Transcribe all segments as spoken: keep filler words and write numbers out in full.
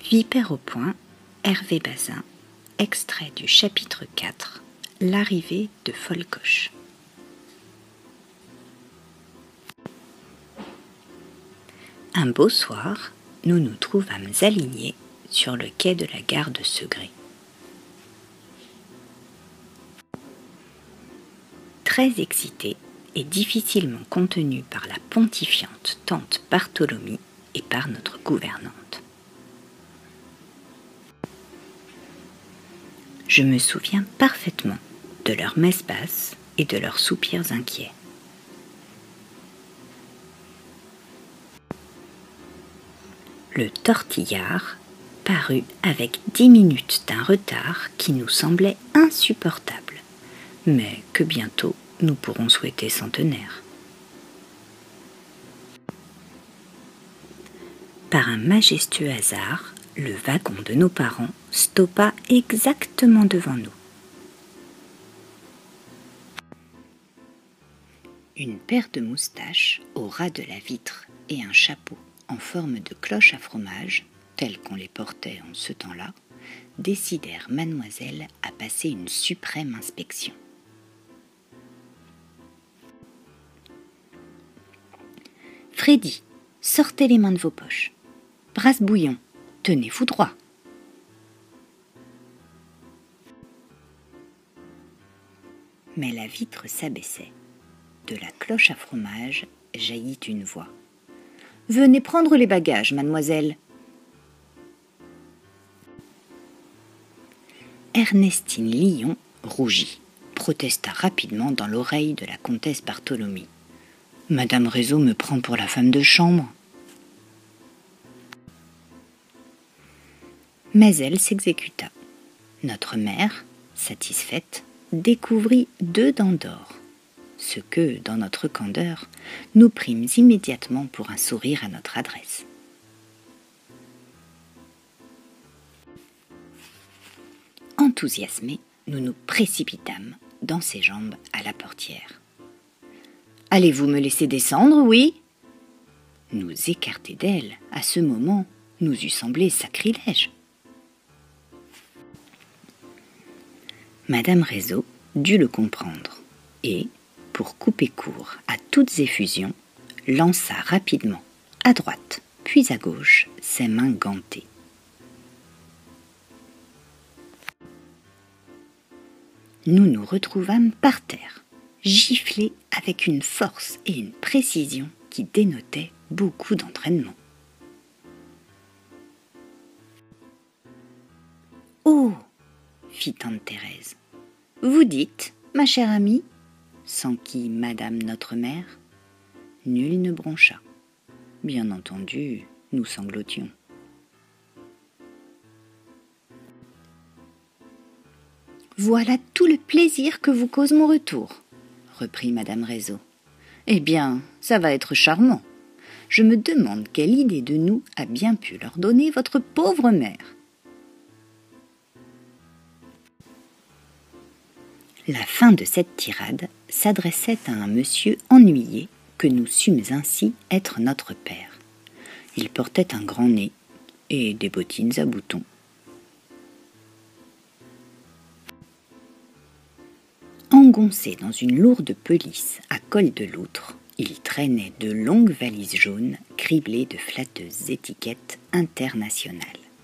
Vipère au point, Hervé Bazin, extrait du chapitre quatre, l'arrivée de Folcoche. Un beau soir, nous nous trouvâmes alignés sur le quai de la gare de Segré. Très excités et difficilement contenus par la pontifiante tante Bartholomy et par notre gouvernante. Je me souviens parfaitement de leurs messes basses et de leurs soupirs inquiets. Le tortillard parut avec dix minutes d'un retard qui nous semblait insupportable, mais que bientôt nous pourrons souhaiter centenaire. Par un majestueux hasard, le wagon de nos parents stoppa exactement devant nous. Une paire de moustaches au ras de la vitre et un chapeau en forme de cloche à fromage, tels qu'on les portait en ce temps-là, décidèrent mademoiselle à passer une suprême inspection. Freddy, sortez les mains de vos poches. Brasse-bouillon, tenez-vous droit. Mais la vitre s'abaissait. De la cloche à fromage jaillit une voix. « Venez prendre les bagages, mademoiselle. » Ernestine Lyon rougit, protesta rapidement dans l'oreille de la comtesse Bartholomy. « Madame Réseau me prend pour la femme de chambre. » Mais elle s'exécuta. Notre mère, satisfaite, découvrit deux dents d'or, ce que, dans notre candeur, nous prîmes immédiatement pour un sourire à notre adresse. Enthousiasmés, nous nous précipitâmes dans ses jambes à la portière. « Allez-vous me laisser descendre, oui ?» Nous écarter d'elle, à ce moment, nous eût semblé sacrilège. Madame Réseau dut le comprendre et, pour couper court à toutes effusions, lança rapidement, à droite, puis à gauche, ses mains gantées. Nous nous retrouvâmes par terre, giflés avec une force et une précision qui dénotaient beaucoup d'entraînement. « Oh !» fit tante Thérèse. « Vous dites, ma chère amie ?» s'enquit madame notre mère. Nul ne broncha. Bien entendu, nous sanglotions. « Voilà tout le plaisir que vous cause mon retour, » reprit madame Réseau. « Eh bien, ça va être charmant. Je me demande quelle idée de nous a bien pu leur donner votre pauvre mère. » La fin de cette tirade s'adressait à un monsieur ennuyé que nous sûmes ainsi être notre père. Il portait un grand nez et des bottines à boutons. Engoncé dans une lourde pelisse à col de loutre, il traînait de longues valises jaunes criblées de flatteuses étiquettes internationales.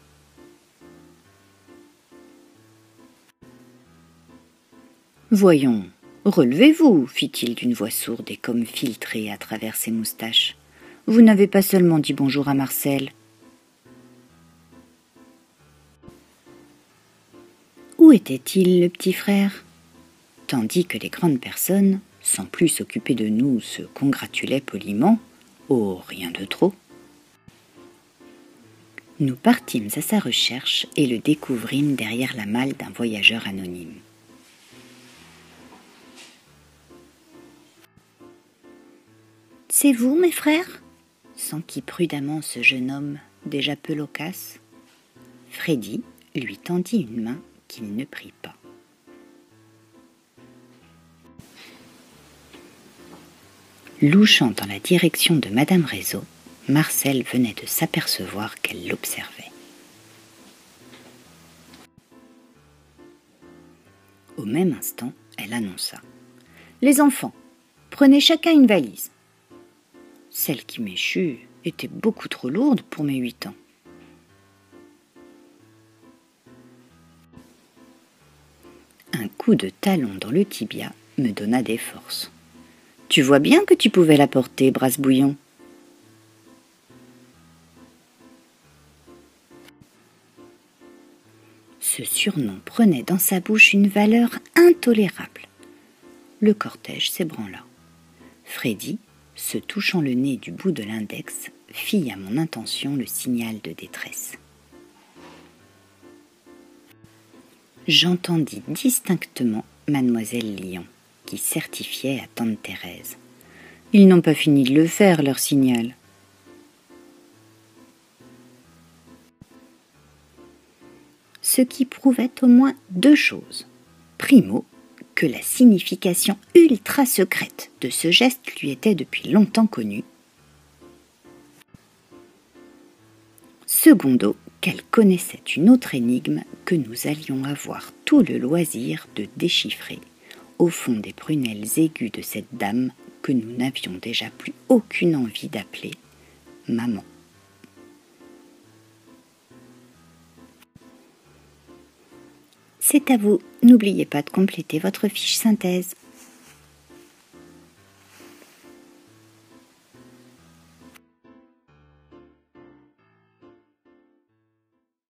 « Voyons, relevez-vous, fit-il d'une voix sourde et comme filtrée à travers ses moustaches. Vous n'avez pas seulement dit bonjour à Marcel. » Où était-il, le petit frère ? Tandis que les grandes personnes, sans plus s'occuper de nous, se congratulaient poliment, oh, rien de trop. Nous partîmes à sa recherche et le découvrîmes derrière la malle d'un voyageur anonyme. « C'est vous, mes frères ?» s'enquit prudemment ce jeune homme, déjà peu loquace. Freddy lui tendit une main qu'il ne prit pas. Louchant dans la direction de madame Réseau, Marcel venait de s'apercevoir qu'elle l'observait. Au même instant, elle annonça. « Les enfants, prenez chacun une valise. » Celle qui m'échut était beaucoup trop lourde pour mes huit ans. Un coup de talon dans le tibia me donna des forces. « Tu vois bien que tu pouvais la porter, Brasse-Bouillon. » Ce surnom prenait dans sa bouche une valeur intolérable. Le cortège s'ébranla. Freddy, se touchant le nez du bout de l'index, fit à mon intention le signal de détresse. J'entendis distinctement mademoiselle Lion, qui certifiait à tante Thérèse. « Ils n'ont pas fini de le faire, leur signal. » Ce qui prouvait au moins deux choses. Primo, que la signification ultra secrète de ce geste lui était depuis longtemps connue. Secondo, qu'elle connaissait une autre énigme que nous allions avoir tout le loisir de déchiffrer au fond des prunelles aiguës de cette dame que nous n'avions déjà plus aucune envie d'appeler maman. C'est à vous. N'oubliez pas de compléter votre fiche synthèse.